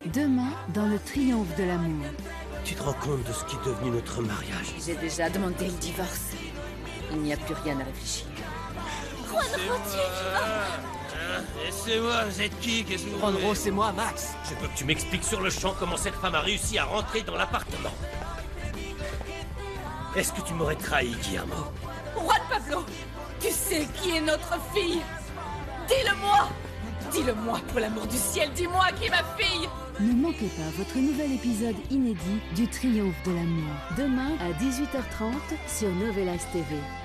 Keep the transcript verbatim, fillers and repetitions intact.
Demain, dans le triomphe de l'amour. Tu te rends compte de ce qui est devenu notre mariage? J'ai déjà demandé le divorce. Il n'y a plus rien à réfléchir. Juan Rossi! Laissez-moi, vous êtes qui? Qu'est-ce que vous Juan voulez? Rose, c'est moi, Max. Je veux que tu m'expliques sur le champ comment cette femme a réussi à rentrer dans l'appartement. Est-ce que tu m'aurais trahi, Guillermo? Juan Pablo, tu sais qui est notre fille? Dis-le-moi! Dis-le-moi, pour l'amour du ciel, dis-moi qui est ma fille! Ne manquez pas votre nouvel épisode inédit du Triomphe de l'amour. Demain à dix-huit heures trente sur Novelas T V.